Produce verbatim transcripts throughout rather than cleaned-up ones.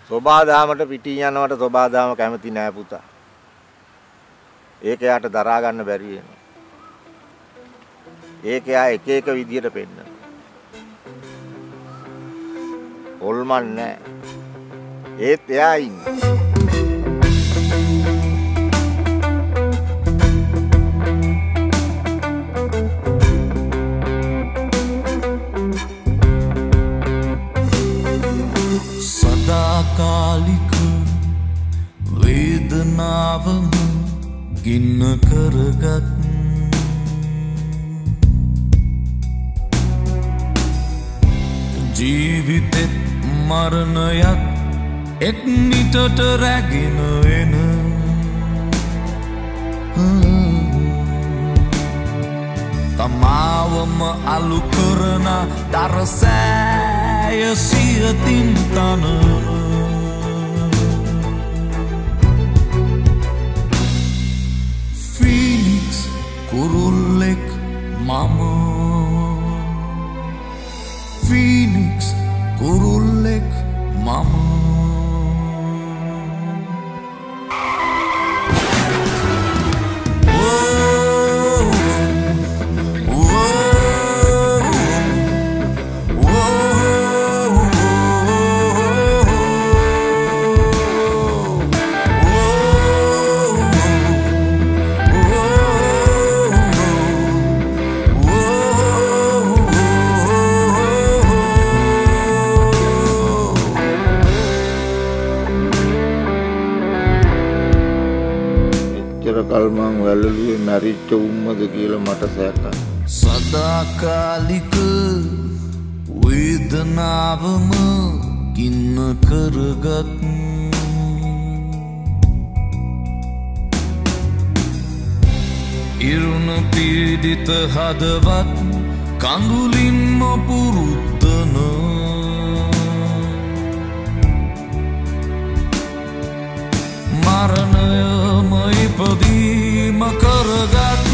සෝබාදාමට පිටින් යනවට සෝබාදාම කැමති නෑ පුතා. ඒක යාට දරා ගන්න බැරි වෙනවා. ඒක යා එක එක විදියට පෙන්නන. හොල්මන් නෑ. ඒත් එයා ඉන්නේ. සදාකාලික වේදනාවම ගින්න කරගත් ජීවිතෙත් මරණයත් එක් නිටට රැගෙන එන තමාවම අලු කරන දරසෑය සියතින් තනන ෆීනික්ස් කුරුල්ලෙක් මම ෆීනික්ස් කුරුල්ලෙක් මම කල්මං වැළලුවේ මැරිච්ච උම්මද කියලා මට සැකයි. සදාකාලික වේදනාවම ගින්න කරගත් ඉරුණ පීඩිත හදවත් කඳුලින්ම පුරුද්දන මරණයම ඉපදීම කරගත්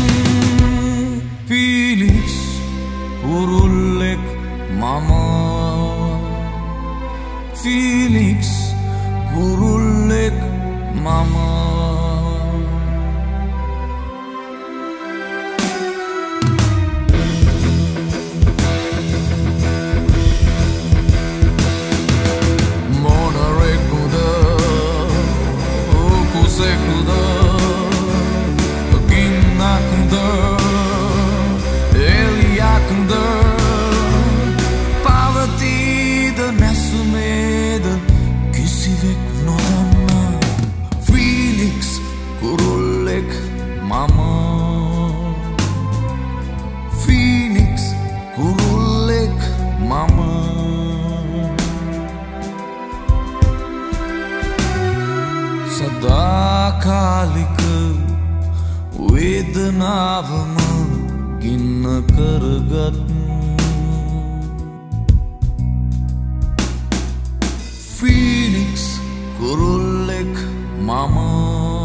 පීලිස් කුරුල්ලෙක් මම ෆීනික්ස් කුරුල්ලෙක් මම සදාකාලික වේදනාවම ගින්න කරගත් ෆීනික්ස් කුරුල්ලෙක් මම